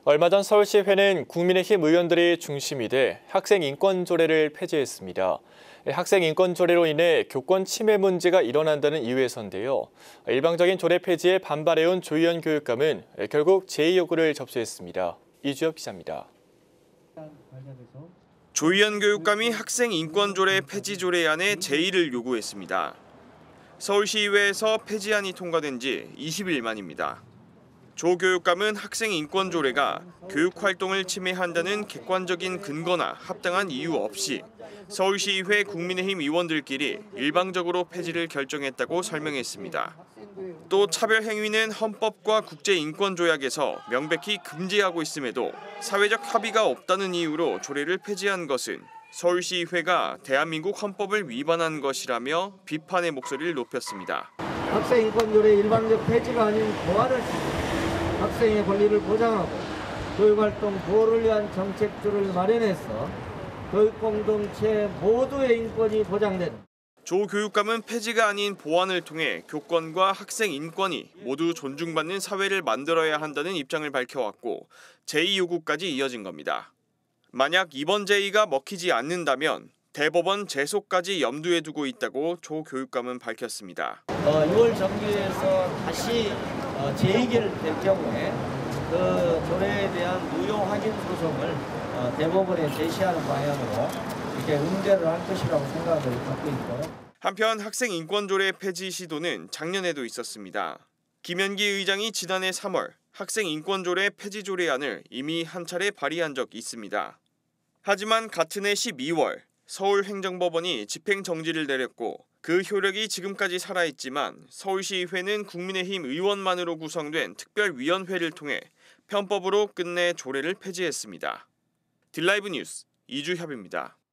얼마 전 서울시의회는 국민의힘 의원들이 중심이 돼 학생 인권 조례를 폐지했습니다. 학생 인권 조례로 인해 교권 침해 문제가 일어난다는 이유에서인데요. 일방적인 조례 폐지에 반발해온 조희연 교육감은 결국 제의 요구를 접수했습니다. 이주엽 기자입니다. 조희연 교육감이 학생 인권 조례 폐지 조례안에 제의를 요구했습니다. 서울시의회에서 폐지안이 통과된 지 20일 만입니다. 조 교육감은 학생 인권 조례가 교육 활동을 침해한다는 객관적인 근거나 합당한 이유 없이 서울시의회 국민의힘 의원들끼리 일방적으로 폐지를 결정했다고 설명했습니다. 또 차별 행위는 헌법과 국제인권조약에서 명백히 금지하고 있음에도 사회적 협의가 없다는 이유로 조례를 폐지한 것은 서울시의회가 대한민국 헌법을 위반한 것이라며 비판의 목소리를 높였습니다. 학생 인권 조례 일방적 폐지가 아닌 보완을 학생의 권리를 보장하고 교육활동 보호를 위한 정책들을 마련해서 교육 공동체 모두의 인권이 보장되는. 조 교육감은 폐지가 아닌 보완을 통해 교권과 학생 인권이 모두 존중받는 사회를 만들어야 한다는 입장을 밝혀왔고 제의 요구까지 이어진 겁니다. 만약 이번 제의가 먹히지 않는다면 대법원 제소까지 염두에 두고 있다고 조 교육감은 밝혔습니다. 6월 정기에서 다시 재의결될 경우에 그 조례에 대한 무효 확인 소송을 대법원에 제시하는 방향으로 이렇게 응대를 할 것이라고 생각을 갖고 있고. 한편 학생 인권 조례 폐지 시도는 작년에도 있었습니다. 김현기 의장이 지난해 3월 학생 인권 조례 폐지 조례안을 이미 한 차례 발의한 적 있습니다. 하지만 같은 해 12월 서울행정법원이 집행정지를 내렸고 그 효력이 지금까지 살아있지만 서울시의회는 국민의힘 의원만으로 구성된 특별위원회를 통해 편법으로 끝내 조례를 폐지했습니다. 딜라이브 뉴스 이주협입니다.